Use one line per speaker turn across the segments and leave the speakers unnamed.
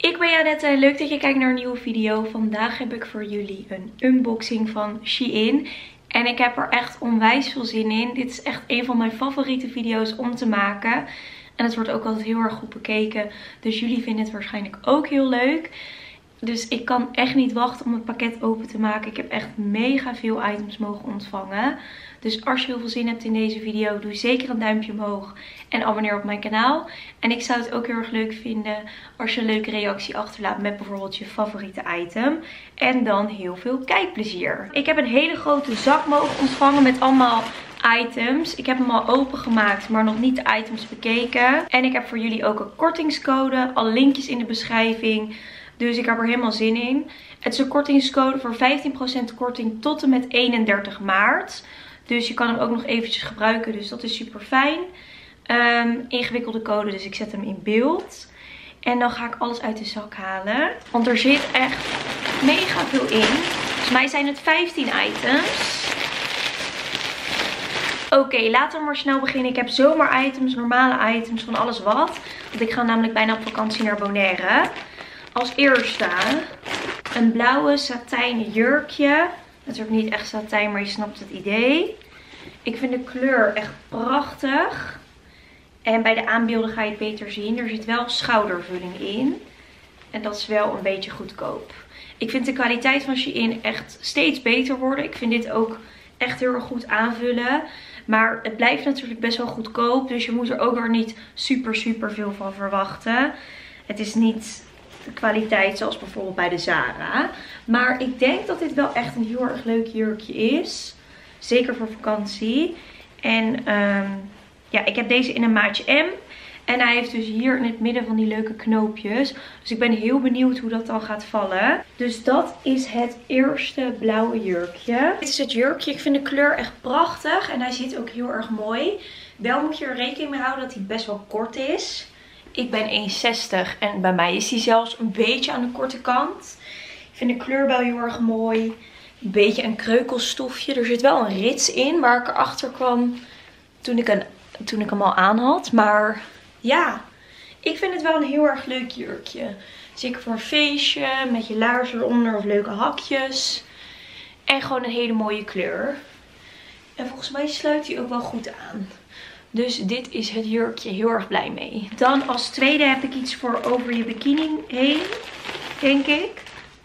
Ik ben Janette en leuk dat je kijkt naar een nieuwe video. Vandaag heb ik voor jullie een unboxing van Shein. En ik heb er echt onwijs veel zin in. Dit is echt een van mijn favoriete video's om te maken. En het wordt ook altijd heel erg goed bekeken. Dus jullie vinden het waarschijnlijk ook heel leuk. Dus ik kan echt niet wachten om het pakket open te maken. Ik heb echt mega veel items mogen ontvangen. Dus als je heel veel zin hebt in deze video, doe zeker een duimpje omhoog. En abonneer op mijn kanaal. En ik zou het ook heel erg leuk vinden als je een leuke reactie achterlaat met bijvoorbeeld je favoriete item. En dan heel veel kijkplezier. Ik heb een hele grote zak mogen ontvangen met allemaal items. Ik heb hem al opengemaakt, maar nog niet de items bekeken. En ik heb voor jullie ook een kortingscode. Alle linkjes in de beschrijving. Dus ik heb er helemaal zin in. Het is een kortingscode voor 15% korting tot en met 31 maart. Dus je kan hem ook nog eventjes gebruiken. Dus dat is super fijn. Ingewikkelde code, dus ik zet hem in beeld. En dan ga ik alles uit de zak halen. Want er zit echt mega veel in. Volgens mij zijn het 15 items. Oké, laten we maar snel beginnen. Ik heb zomer-items, normale items, van alles wat. Want ik ga namelijk bijna op vakantie naar Bonaire. Als eerste een blauwe satijnen jurkje. Natuurlijk niet echt satijn, maar je snapt het idee. Ik vind de kleur echt prachtig. En bij de aanbeelden ga je het beter zien. Er zit wel schoudervulling in. En dat is wel een beetje goedkoop. Ik vind de kwaliteit van Shein echt steeds beter worden. Ik vind dit ook echt heel erg goed aanvullen. Maar het blijft natuurlijk best wel goedkoop. Dus je moet er ook weer niet super veel van verwachten. Het is niet de kwaliteit zoals bijvoorbeeld bij de Zara. Maar ik denk dat dit wel echt een heel erg leuk jurkje is. Zeker voor vakantie. En ja, ik heb deze in een maatje M. En hij heeft dus hier in het midden van die leuke knoopjes. Dus ik ben heel benieuwd hoe dat dan gaat vallen. Dus dat is het eerste blauwe jurkje. Dit is het jurkje. Ik vind de kleur echt prachtig. En hij zit ook heel erg mooi. Wel moet je er rekening mee houden dat hij best wel kort is. Ik ben 1,60 en bij mij is hij zelfs een beetje aan de korte kant. Ik vind de kleur wel heel erg mooi. Een beetje een kreukelstofje. Er zit wel een rits in waar ik erachter kwam toen ik hem al aan had. Maar ja, ik vind het wel een heel erg leuk jurkje. Zeker voor een feestje met je laarzen eronder of leuke hakjes. En gewoon een hele mooie kleur. En volgens mij sluit hij ook wel goed aan. Dus dit is het jurkje, heel erg blij mee. Dan als tweede heb ik iets voor over je bikini heen, denk ik.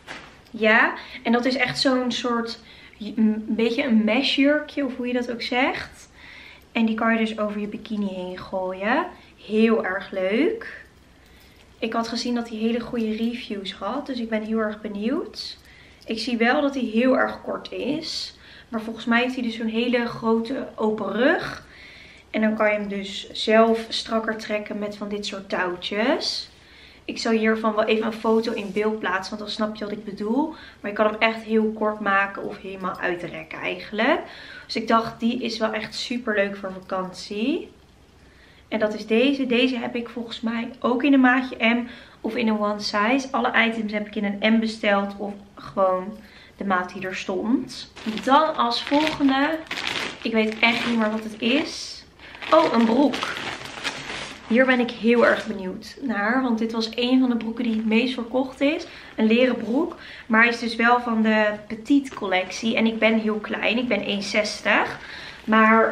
Ja, en dat is echt zo'n soort, een beetje een mesh jurkje, of hoe je dat ook zegt. En die kan je dus over je bikini heen gooien. Heel erg leuk. Ik had gezien dat hij hele goede reviews had, dus ik ben heel erg benieuwd. Ik zie wel dat hij heel erg kort is. Maar volgens mij heeft hij dus zo'n hele grote open rug. En dan kan je hem dus zelf strakker trekken met van dit soort touwtjes. Ik zal hiervan wel even een foto in beeld plaatsen, want dan snap je wat ik bedoel. Maar je kan hem echt heel kort maken of helemaal uitrekken eigenlijk. Dus ik dacht, die is wel echt super leuk voor vakantie. En dat is deze. Deze heb ik volgens mij ook in een maatje M of in een one size. Alle items heb ik in een M besteld of gewoon de maat die er stond. Dan als volgende, ik weet echt niet meer wat het is. Oh, een broek. Hier ben ik heel erg benieuwd naar. Want dit was een van de broeken die het meest verkocht is. Een leren broek. Maar hij is dus wel van de petite collectie. En ik ben heel klein. Ik ben 1,60. Maar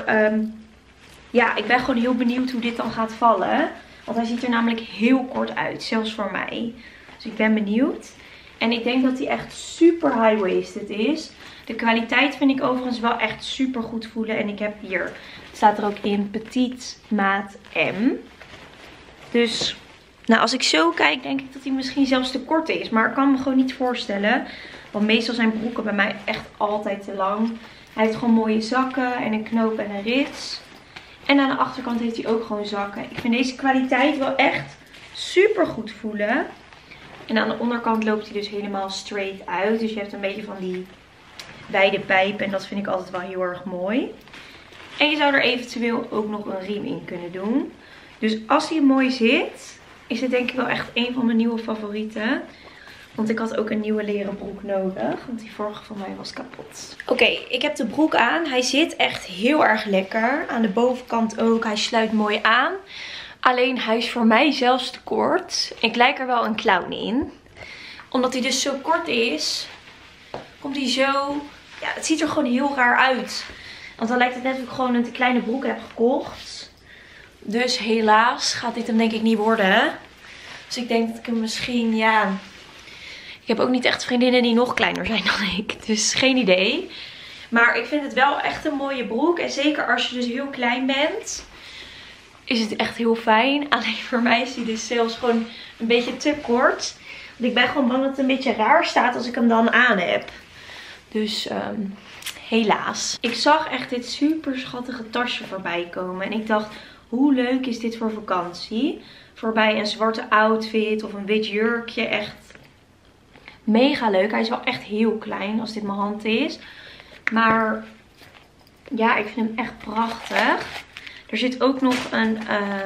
ja, ik ben gewoon heel benieuwd hoe dit dan gaat vallen. Want hij ziet er namelijk heel kort uit. Zelfs voor mij. Dus ik ben benieuwd. En ik denk dat hij echt super high-waisted is. De kwaliteit vind ik overigens wel echt super goed voelen. En ik heb hier, staat er ook in, petite maat M. Dus, nou als ik zo kijk, denk ik dat hij misschien zelfs te kort is. Maar ik kan me gewoon niet voorstellen. Want meestal zijn broeken bij mij echt altijd te lang. Hij heeft gewoon mooie zakken en een knoop en een rits. En aan de achterkant heeft hij ook gewoon zakken. Ik vind deze kwaliteit wel echt super goed voelen. En aan de onderkant loopt hij dus helemaal straight uit. Dus je hebt een beetje van die wijde pijp. En dat vind ik altijd wel heel erg mooi. En je zou er eventueel ook nog een riem in kunnen doen. Dus als hij mooi zit, is dit denk ik wel echt een van mijn nieuwe favorieten. Want ik had ook een nieuwe leren broek nodig. Want die vorige van mij was kapot. Oké, ik heb de broek aan. Hij zit echt heel erg lekker. Aan de bovenkant ook. Hij sluit mooi aan. Alleen hij is voor mij zelfs te kort. Ik lijk er wel een clown in. Omdat hij dus zo kort is, komt hij zo... Ja, het ziet er gewoon heel raar uit. Want dan lijkt het net of ik gewoon een te kleine broek heb gekocht. Dus helaas gaat dit hem denk ik niet worden. Dus ik denk dat ik hem misschien, ja... Ik heb ook niet echt vriendinnen die nog kleiner zijn dan ik. Dus geen idee. Maar ik vind het wel echt een mooie broek. En zeker als je dus heel klein bent, is het echt heel fijn. Alleen voor mij is hij dus zelfs gewoon een beetje te kort. Want ik ben gewoon bang dat het een beetje raar staat als ik hem dan aan heb. Dus helaas. Ik zag echt dit super schattige tasje voorbij komen. En ik dacht, hoe leuk is dit voor vakantie? Voorbij een zwarte outfit of een wit jurkje. Echt mega leuk. Hij is wel echt heel klein als dit mijn hand is. Maar ja, ik vind hem echt prachtig. Er zit ook nog een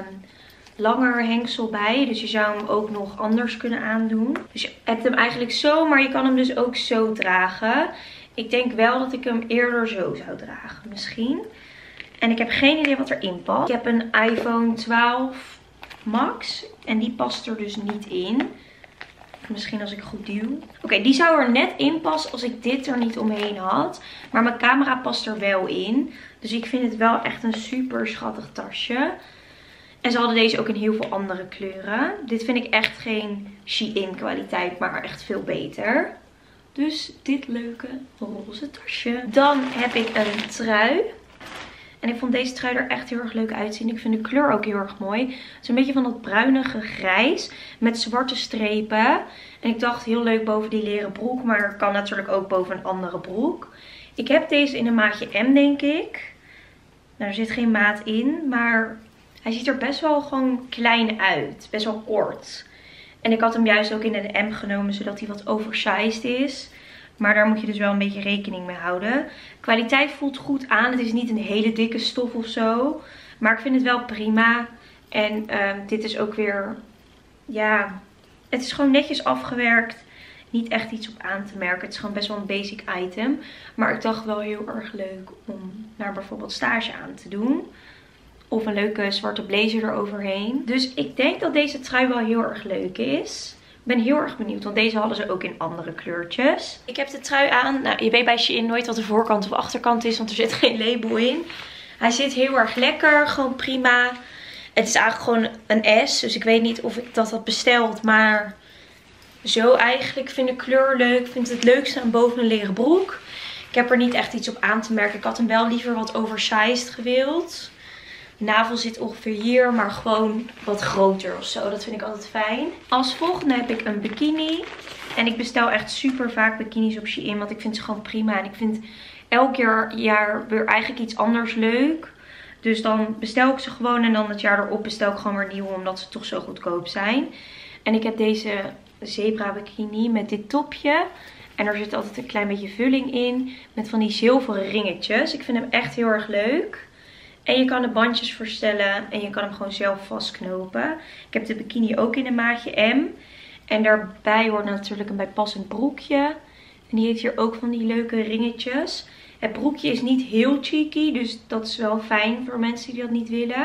langer hengsel bij. Dus je zou hem ook nog anders kunnen aandoen. Dus je hebt hem eigenlijk zo, maar je kan hem dus ook zo dragen. Ik denk wel dat ik hem eerder zo zou dragen. Misschien. En ik heb geen idee wat erin past. Ik heb een iPhone 12 Max. En die past er dus niet in. Misschien als ik goed duw. Oké, die zou er net in passen als ik dit er niet omheen had. Maar mijn camera past er wel in. Dus ik vind het wel echt een super schattig tasje. En ze hadden deze ook in heel veel andere kleuren. Dit vind ik echt geen Shein kwaliteit, maar echt veel beter. Dus dit leuke roze tasje. Dan heb ik een trui. En ik vond deze trui er echt heel erg leuk uitzien. Ik vind de kleur ook heel erg mooi. Het is een beetje van dat bruinige grijs met zwarte strepen. En ik dacht heel leuk boven die leren broek. Maar kan natuurlijk ook boven een andere broek. Ik heb deze in een maatje M denk ik. Nou, er zit geen maat in. Maar hij ziet er best wel gewoon klein uit. Best wel kort. En ik had hem juist ook in een M genomen zodat hij wat oversized is. Maar daar moet je dus wel een beetje rekening mee houden. Kwaliteit voelt goed aan. Het is niet een hele dikke stof of zo. Maar ik vind het wel prima. En dit is ook weer... Ja, het is gewoon netjes afgewerkt. Niet echt iets op aan te merken. Het is gewoon best wel een basic item. Maar ik dacht wel heel erg leuk om naar bijvoorbeeld stage aan te doen. Of een leuke zwarte blazer eroverheen. Dus ik denk dat deze trui wel heel erg leuk is. Ik ben heel erg benieuwd, want deze hadden ze ook in andere kleurtjes. Ik heb de trui aan. Nou, je weet bij Shein nooit wat de voorkant of achterkant is, want er zit geen label in. Hij zit heel erg lekker, gewoon prima. Het is eigenlijk gewoon een S, dus ik weet niet of ik dat had besteld, maar zo eigenlijk. Ik vind de kleur leuk, ik vind het leukste aan boven een leren broek. Ik heb er niet echt iets op aan te merken. Ik had hem wel liever wat oversized gewild. De navel zit ongeveer hier, maar gewoon wat groter of zo. Dat vind ik altijd fijn. Als volgende heb ik een bikini. En ik bestel echt super vaak bikinis op Shein, want ik vind ze gewoon prima. En ik vind elk jaar weer eigenlijk iets anders leuk. Dus dan bestel ik ze gewoon en dan het jaar erop bestel ik gewoon weer nieuwe, omdat ze toch zo goedkoop zijn. En ik heb deze zebra bikini met dit topje. En er zit altijd een klein beetje vulling in. Met van die zilveren ringetjes. Ik vind hem echt heel erg leuk. En je kan de bandjes verstellen. En je kan hem gewoon zelf vastknopen. Ik heb de bikini ook in een maatje M. En daarbij hoort natuurlijk een bijpassend broekje. En die heeft hier ook van die leuke ringetjes. Het broekje is niet heel cheeky. Dus dat is wel fijn voor mensen die dat niet willen.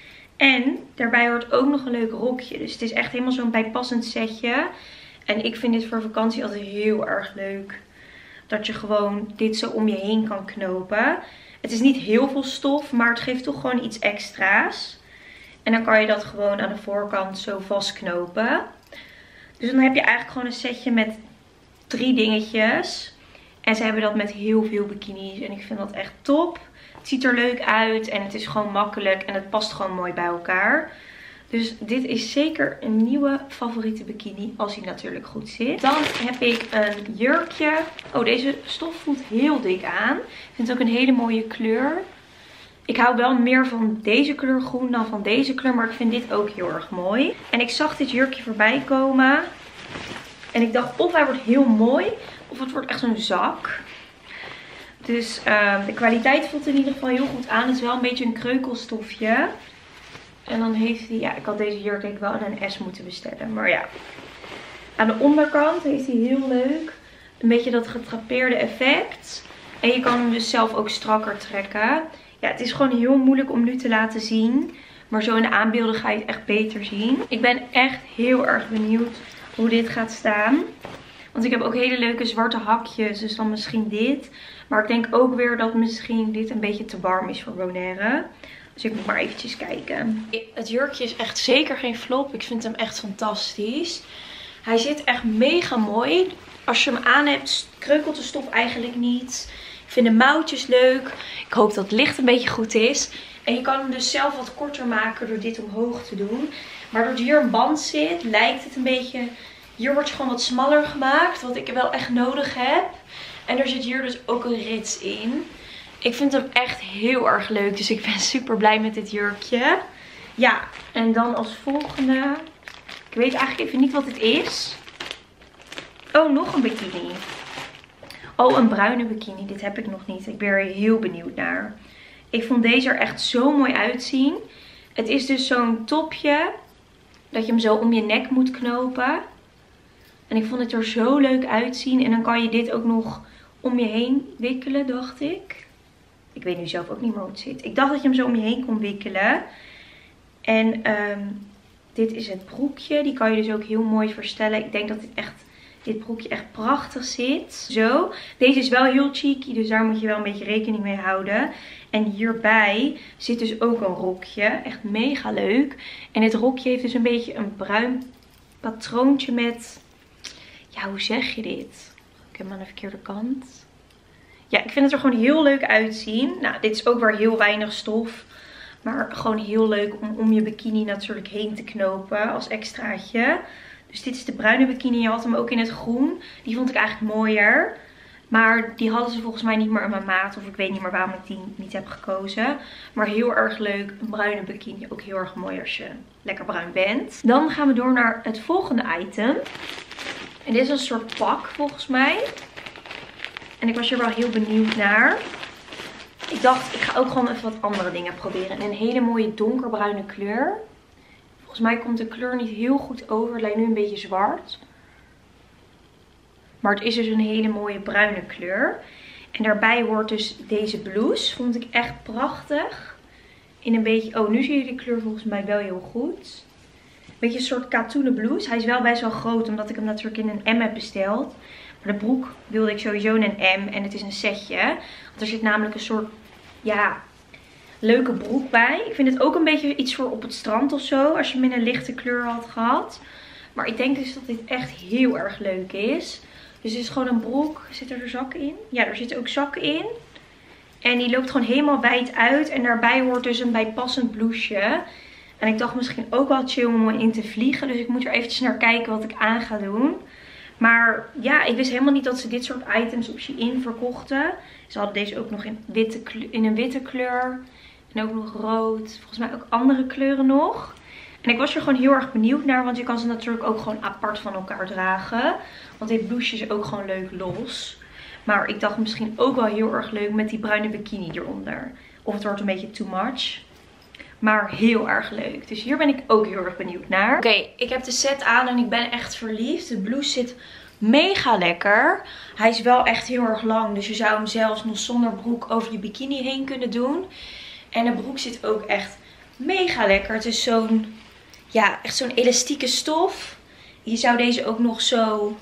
En daarbij hoort ook nog een leuk rokje. Dus het is echt helemaal zo'n bijpassend setje. En ik vind dit voor vakantie altijd heel erg leuk. Dat je gewoon dit zo om je heen kan knopen. Het is niet heel veel stof, maar het geeft toch gewoon iets extra's. En dan kan je dat gewoon aan de voorkant zo vastknopen. Dus dan heb je eigenlijk gewoon een setje met 3 dingetjes. En ze hebben dat met heel veel bikinis. En ik vind dat echt top. Het ziet er leuk uit en het is gewoon makkelijk. En het past gewoon mooi bij elkaar. Dus dit is zeker een nieuwe favoriete bikini. Als hij natuurlijk goed zit. Dan heb ik een jurkje. Oh, deze stof voelt heel dik aan. Ik vind het ook een hele mooie kleur. Ik hou wel meer van deze kleur groen dan van deze kleur. Maar ik vind dit ook heel erg mooi. En ik zag dit jurkje voorbij komen. En ik dacht of hij wordt heel mooi. Of het wordt echt zo'n zak. Dus de kwaliteit voelt in ieder geval heel goed aan. Het is wel een beetje een kreukelstofje. En dan heeft hij, ja, ik had deze jurk denk ik wel in een S moeten bestellen. Maar ja, aan de onderkant heeft hij heel leuk een beetje dat getrapeerde effect. En je kan hem dus zelf ook strakker trekken. Ja, het is gewoon heel moeilijk om nu te laten zien. Maar zo in de aanbeelden ga je het echt beter zien. Ik ben echt heel erg benieuwd hoe dit gaat staan. Want ik heb ook hele leuke zwarte hakjes. Dus dan misschien dit. Maar ik denk ook weer dat misschien dit een beetje te warm is voor Bonaire. Dus ik moet maar eventjes kijken. Het jurkje is echt zeker geen flop. Ik vind hem echt fantastisch. Hij zit echt mega mooi. Als je hem aan hebt, kreukelt de stof eigenlijk niet. Ik vind de mouwtjes leuk. Ik hoop dat het licht een beetje goed is. En je kan hem dus zelf wat korter maken door dit omhoog te doen. Maar doordat hier een band zit, lijkt het een beetje... Hier wordt je gewoon wat smaller gemaakt. Wat ik wel echt nodig heb. En er zit hier dus ook een rits in. Ik vind hem echt heel erg leuk. Dus ik ben super blij met dit jurkje. Ja, en dan als volgende... Ik weet eigenlijk even niet wat dit is. Oh, nog een bikini. Oh, een bruine bikini. Dit heb ik nog niet. Ik ben er heel benieuwd naar. Ik vond deze er echt zo mooi uitzien. Het is dus zo'n topje. Dat je hem zo om je nek moet knopen. En ik vond het er zo leuk uitzien. En dan kan je dit ook nog om je heen wikkelen, dacht ik. Ik weet nu zelf ook niet meer hoe het zit. Ik dacht dat je hem zo om je heen kon wikkelen. En dit is het broekje. Die kan je dus ook heel mooi verstellen. Ik denk dat dit broekje echt prachtig zit. Zo. Deze is wel heel cheeky. Dus daar moet je wel een beetje rekening mee houden. En hierbij zit dus ook een rokje. Echt mega leuk. En dit rokje heeft dus een beetje een bruin patroontje met... Ja, hoe zeg je dit? Ik heb hem aan de verkeerde kant. Ja, ik vind het er gewoon heel leuk uitzien. Nou, dit is ook weer heel weinig stof. Maar gewoon heel leuk om je bikini natuurlijk heen te knopen als extraatje. Dus dit is de bruine bikini. Je had hem ook in het groen. Die vond ik eigenlijk mooier. Maar die hadden ze volgens mij niet meer in mijn maat. Of ik weet niet meer waarom ik die niet heb gekozen. Maar heel erg leuk. Een bruine bikini. Ook heel erg mooi als je lekker bruin bent. Dan gaan we door naar het volgende item. En dit is een soort pak volgens mij. En ik was hier wel heel benieuwd naar. Ik dacht, ik ga ook gewoon even wat andere dingen proberen. In een hele mooie donkerbruine kleur. Volgens mij komt de kleur niet heel goed over. Het lijkt nu een beetje zwart. Maar het is dus een hele mooie bruine kleur. En daarbij hoort dus deze blouse. Vond ik echt prachtig. In een beetje... Oh, nu zie je de kleur volgens mij wel heel goed. Een beetje een soort katoenen blouse. Hij is wel best wel groot, omdat ik hem natuurlijk in een M heb besteld. Maar de broek wilde ik sowieso in een M. En het is een setje. Want er zit namelijk een soort... Ja... leuke broek bij. Ik vind het ook een beetje iets voor op het strand of zo. Als je hem in een lichte kleur had gehad. Maar ik denk dus dat dit echt heel erg leuk is. Dus het is gewoon een broek. Zitten er zakken in? Ja, er zitten ook zakken in. En die loopt gewoon helemaal wijd uit. En daarbij hoort dus een bijpassend blouseje. En ik dacht misschien ook wel chill om in te vliegen. Dus ik moet er eventjes naar kijken wat ik aan ga doen. Maar ja, ik wist helemaal niet dat ze dit soort items op Shein verkochten. Ze hadden deze ook nog in een witte kleur. En ook nog rood. Volgens mij ook andere kleuren nog. En ik was er gewoon heel erg benieuwd naar. Want je kan ze natuurlijk ook gewoon apart van elkaar dragen. Want dit blouseje is ook gewoon leuk los. Maar ik dacht misschien ook wel heel erg leuk met die bruine bikini eronder. Of het wordt een beetje too much. Maar heel erg leuk. Dus hier ben ik ook heel erg benieuwd naar. Oké, ik heb de set aan en ik ben echt verliefd. De blouse zit mega lekker. Hij is wel echt heel erg lang. Dus je zou hem zelfs nog zonder broek over je bikini heen kunnen doen. En de broek zit ook echt mega lekker. Het is zo'n, ja, echt zo'n elastieke stof. Je zou deze ook nog zo,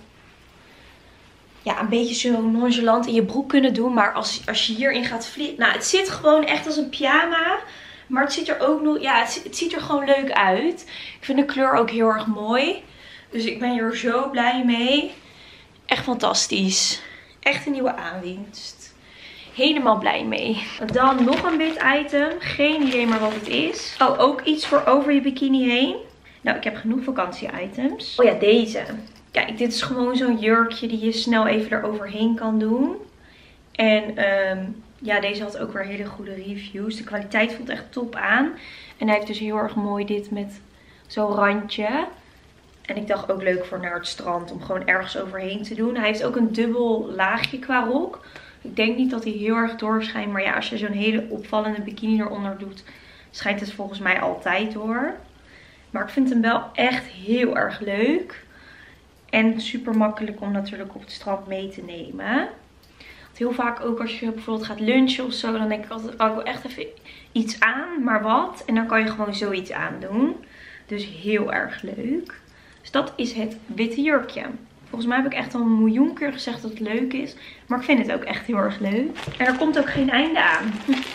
ja, een beetje zo nonchalant in je broek kunnen doen. Maar als je hierin gaat vliegen. Nou, het zit gewoon echt als een pyjama. Maar het ziet er ook nog, ja, het ziet er gewoon leuk uit. Ik vind de kleur ook heel erg mooi. Dus ik ben hier zo blij mee. Echt fantastisch. Echt een nieuwe aanwinst. Helemaal blij mee. Dan nog een wit item. Geen idee meer wat het is. Oh, ook iets voor over je bikini heen. Nou, ik heb genoeg vakantie items. Oh ja, deze. Kijk, dit is gewoon zo'n jurkje die je snel even eroverheen kan doen. En ja, deze had ook weer hele goede reviews. De kwaliteit voelt echt top aan. En hij heeft dus heel erg mooi dit met zo'n randje. En ik dacht ook leuk voor naar het strand om gewoon ergens overheen te doen. Hij heeft ook een dubbel laagje qua rok. Ik denk niet dat hij heel erg doorschijnt. Maar ja, als je zo'n hele opvallende bikini eronder doet, schijnt het volgens mij altijd door. Maar ik vind hem wel echt heel erg leuk. En super makkelijk om natuurlijk op het strand mee te nemen. Heel vaak ook als je bijvoorbeeld gaat lunchen of zo. Dan denk ik altijd, oh, ik wil echt even iets aan. Maar wat? En dan kan je gewoon zoiets aandoen. Dus heel erg leuk. Dus dat is het witte jurkje. Volgens mij heb ik echt al een miljoen keer gezegd dat het leuk is. Maar ik vind het ook echt heel erg leuk. En er komt ook geen einde aan.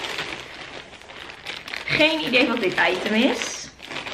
Geen idee wat dit item is.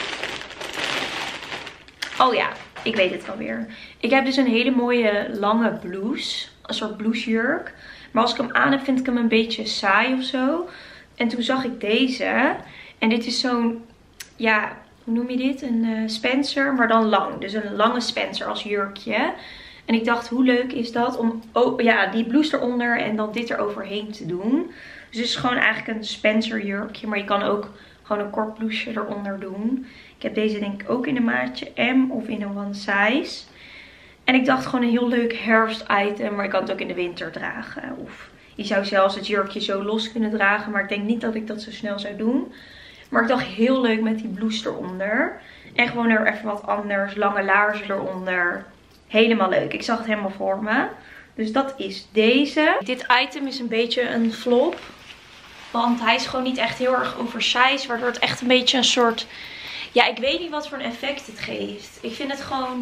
Oh ja, ik weet het alweer. Ik heb dus een hele mooie lange blouse. Een soort blousejurk. Maar als ik hem aan heb, vind ik hem een beetje saai of zo. En toen zag ik deze. En dit is zo'n, ja, hoe noem je dit? Een Spencer, maar dan lang. Dus een lange Spencer als jurkje. En ik dacht, hoe leuk is dat om ja, die blouse eronder en dan dit eroverheen te doen. Dus het is gewoon eigenlijk een Spencer jurkje. Maar je kan ook gewoon een kort blouseje eronder doen. Ik heb deze denk ik ook in een maatje M of in een one size. En ik dacht gewoon een heel leuk herfst item. Maar je kan het ook in de winter dragen. Of je zou zelfs het jurkje zo los kunnen dragen. Maar ik denk niet dat ik dat zo snel zou doen. Maar ik dacht heel leuk met die blouse eronder. En gewoon er even wat anders. Lange laarzen eronder. Helemaal leuk. Ik zag het helemaal voor me. Dus dat is deze. Dit item is een beetje een flop. Want hij is gewoon niet echt heel erg oversized. Waardoor het echt een beetje een soort... Ja, ik weet niet wat voor een effect het geeft. Ik vind het gewoon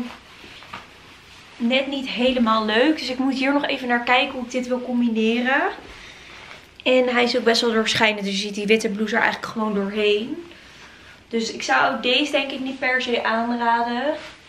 net niet helemaal leuk. Dus ik moet hier nog even naar kijken hoe ik dit wil combineren. En hij is ook best wel doorschijnend. Dus je ziet die witte blouse er eigenlijk gewoon doorheen. Dus ik zou deze denk ik niet per se aanraden.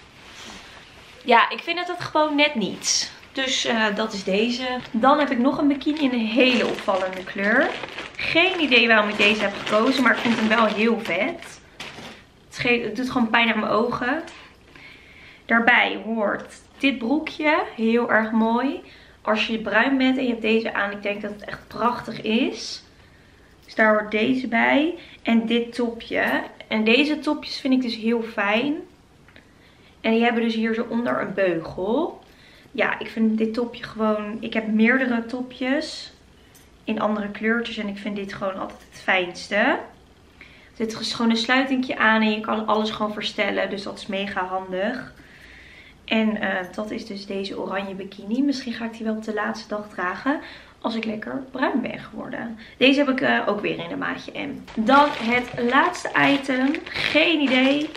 Ja, ik vind het gewoon net niet. Dus dat is deze. Dan heb ik nog een bikini in een hele opvallende kleur. Geen idee waarom ik deze heb gekozen. Maar ik vind hem wel heel vet. Het doet gewoon pijn aan mijn ogen. Daarbij hoort dit broekje. Heel erg mooi. Als je bruin bent en je hebt deze aan. Ik denk dat het echt prachtig is. Dus daar hoort deze bij. En dit topje. En deze topjes vind ik dus heel fijn. En die hebben dus hier zo onder een beugel. Ja, ik vind dit topje gewoon... Ik heb meerdere topjes in andere kleurtjes. En ik vind dit gewoon altijd het fijnste. Er zit gewoon een sluitingje aan en je kan alles gewoon verstellen. Dus dat is mega handig. En dat is dus deze oranje bikini. Misschien ga ik die wel op de laatste dag dragen. Als ik lekker bruin ben geworden. Deze heb ik ook weer in een maatje M. Dan het laatste item. Geen idee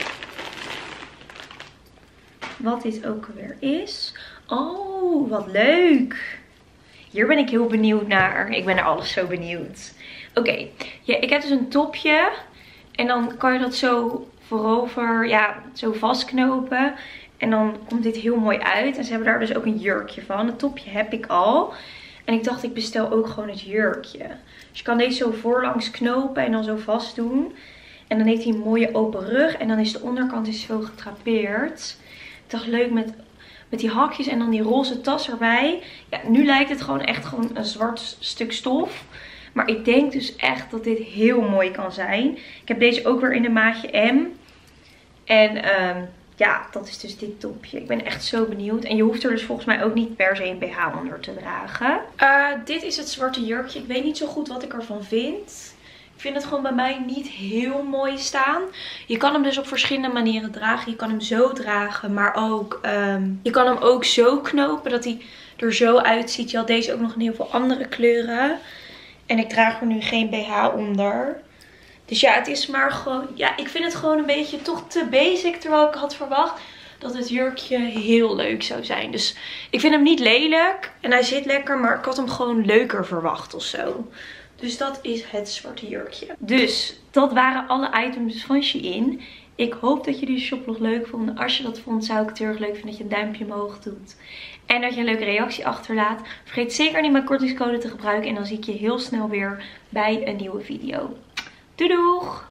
wat dit ook weer is. Oh, wat leuk. Hier ben ik heel benieuwd naar. Ik ben naar alles zo benieuwd. Oké, ja, ik heb dus een topje. En dan kan je dat zo voorover, ja, zo vastknopen. En dan komt dit heel mooi uit. En ze hebben daar dus ook een jurkje van. Het topje heb ik al. En ik dacht, ik bestel ook gewoon het jurkje. Dus je kan deze zo voorlangs knopen en dan zo vast doen. En dan heeft hij een mooie open rug. En dan is de onderkant zo getrapeerd. Ik dacht, leuk met die hakjes en dan die roze tas erbij. Ja, nu lijkt het gewoon echt gewoon een zwart stuk stof. Maar ik denk dus echt dat dit heel mooi kan zijn. Ik heb deze ook weer in een maatje M. En ja, dat is dus dit topje. Ik ben echt zo benieuwd. En je hoeft er dus volgens mij ook niet per se een BH onder te dragen. Dit is het zwarte jurkje. Ik weet niet zo goed wat ik ervan vind. Ik vind het gewoon bij mij niet heel mooi staan. Je kan hem dus op verschillende manieren dragen. Je kan hem zo dragen, maar ook je kan hem ook zo knopen dat hij er zo uitziet. Je had deze ook nog in heel veel andere kleuren. En ik draag er nu geen BH onder. Dus ja, het is maar gewoon... Ja, ik vind het gewoon een beetje toch te basic. Terwijl ik had verwacht dat het jurkje heel leuk zou zijn. Dus ik vind hem niet lelijk. En hij zit lekker, maar ik had hem gewoon leuker verwacht of zo. Dus dat is het zwarte jurkje. Dus dat waren alle items van Shein. Ik hoop dat jullie de shoplog leuk vonden. Als je dat vond, zou ik het heel erg leuk vinden dat je een duimpje omhoog doet. En dat je een leuke reactie achterlaat. Vergeet zeker niet mijn kortingscode te gebruiken. En dan zie ik je heel snel weer bij een nieuwe video. Doei doeg!